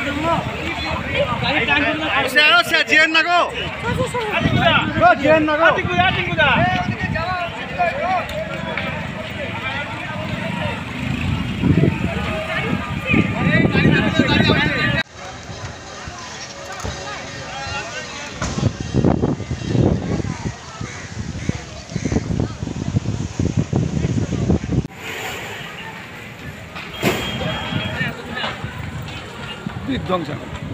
বিধ্বংস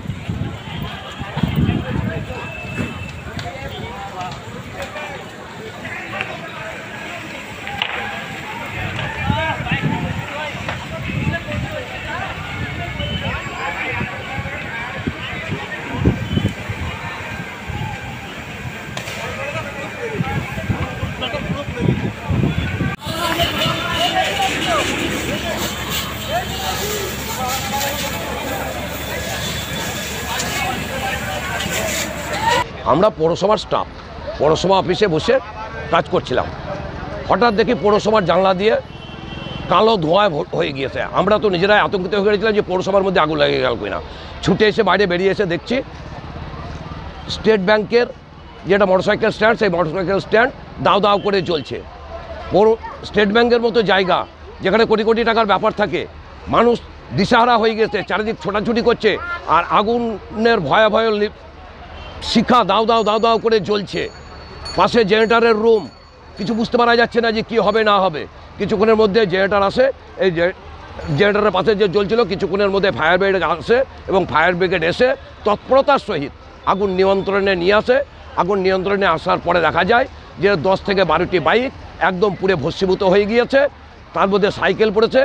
আমরা পৌরসভার স্টাফ পৌরসভা অফিসে বসে কাজ করছিলাম, হঠাৎ দেখি পৌরসভার জানলা দিয়ে কালো ধোঁয়ায় হয়ে গিয়েছে। আমরা তো নিজেরাই আতঙ্কিত হয়ে গেছিলাম যে পৌরসভার মধ্যে আগুন লেগে গেল কিনা। ছুটে এসে বাইরে বেরিয়ে এসে দেখছি স্টেট ব্যাংকের যেটা মোটরসাইকেল স্ট্যান্ড, সেই মোটরসাইকেল স্ট্যান্ড দাও দাও করে জ্বলছে। স্টেট ব্যাংকের মতো জায়গা যেখানে কোটি কোটি টাকার ব্যাপার থাকে, মানুষ দিশাহারা হয়ে গেছে, চারিদিক ছোটাছুটি করছে, আর আগুনের ভয়াবহ শিখা দাও দাও দাও দাও করে জ্বলছে। পাশে জেনারেটরের রুম, কিছু বুঝতে পারা যাচ্ছে না যে কী হবে না হবে। কিছুক্ষণের মধ্যে জেনারেটর আসে, এই জেনারেটরের পাশে যে জ্বলছিল কিছুক্ষণের মধ্যে ফায়ার ব্রিগেড আসে এবং ফায়ার ব্রিগেড এসে তৎপরতার সহিত আগুন নিয়ন্ত্রণে নিয়ে আসে। আগুন নিয়ন্ত্রণে আসার পরে দেখা যায় যে 10 থেকে 12টি বাইক একদম পুরো ভস্মীভূত হয়ে গিয়েছে, তার মধ্যে সাইকেল পড়েছে,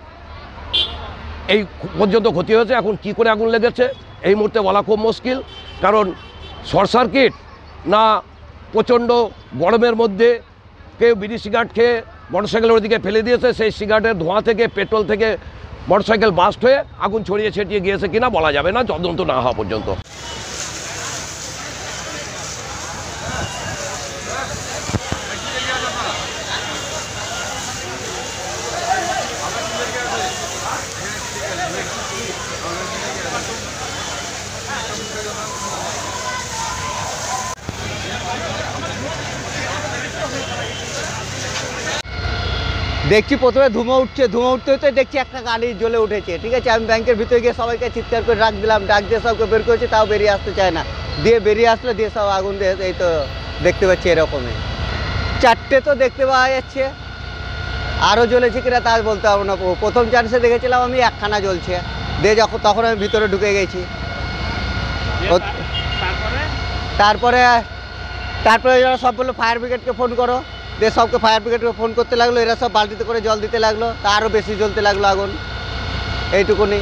এই পর্যন্ত ক্ষতি হয়েছে। এখন কি করে আগুন লেগেছে এই মুহূর্তে বলা খুব মুশকিল, কারণ শর্ট সার্কিট না প্রচণ্ড গরমের মধ্যে কেউ বিড়ি সিগারেট খেয়ে মোটরসাইকেলের ওদিকে ফেলে দিয়েছে, সেই সিগারেটের ধোঁয়া থেকে পেট্রোল থেকে মোটরসাইকেল বাস্ট হয়ে আগুন ছড়িয়ে ছিটিয়ে গিয়েছে কিনা বলা যাবে না তদন্ত না হওয়া পর্যন্ত। দেখছি প্রথমে ধুমো উঠছে, ধুমো উঠতে হতে দেখছি একটা গাড়ি জ্বলে উঠেছে। ঠিক আছে, আমি ব্যাংকের ভিতরে গিয়ে সবাইকে চিৎকার করে ডাক দিলাম, ডাক দিয়ে সবকে বের করেছে, তাও বেরিয়ে আসতে চায় না। দিয়ে বেরিয়ে আসলে দিয়ে সব আগুন দিয়ে এই তো দেখতে পাচ্ছি এরকমই। 4টে তো দেখতে পাওয়া যাচ্ছে, আরও জ্বলেছে কিনা তা বলতে পারবো না। প্রথম চান্সে দেখেছিলাম আমি একখানা জ্বলছে, দিয়ে তখন আমি ভিতরে ঢুকে গেছি। তারপরে সব বললো ফায়ার ব্রিগেডকে ফোন করো, দিয়ে সবকে ফায়ার ব্রিগেডকে ফোন করতে লাগলো, এরা সব বালতিতে করে জল দিতে লাগলো, তা আরও বেশি জ্বলতে লাগলো আগুন। এইটুকুনি।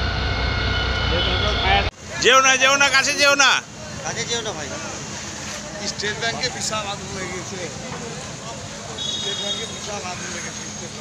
যেও না কাছে যেও না ভাই। স্টেট ব্যাংকে বিশাল আগুন লেগেছে, স্টেট ব্যাংকে বিশাল আগুন লেগেছে।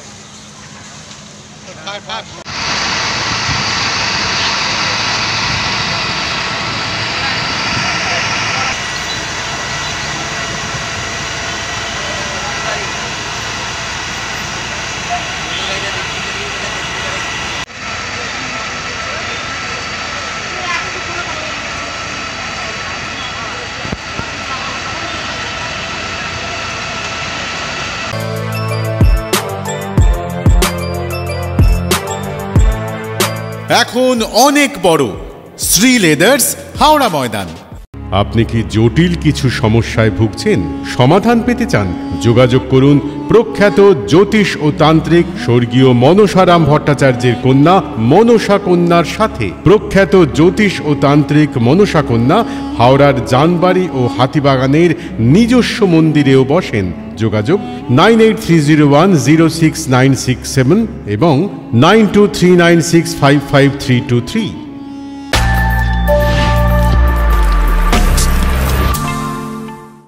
এখন অনেক বড় শ্রী লেদার্স হাওড়া ময়দান। আপনি কি জটিল কিছু সমস্যায় ভুগছেন, সমাধান পেতে চান? যোগাযোগ করুন প্রখ্যাত জ্যোতিষ ও তান্ত্রিক স্বর্গীয় মনসারাম ভট্টাচার্যের কন্যা মনসা কন্যার সাথে। প্রখ্যাত জ্যোতিষ ও তান্ত্রিক মনসা কন্যা হাওড়ার জানবাড়ি ও হাতিবাগানের নিজস্ব মন্দিরেও বসেন। যোগাযোগ 9830106967 এবং 9239655323।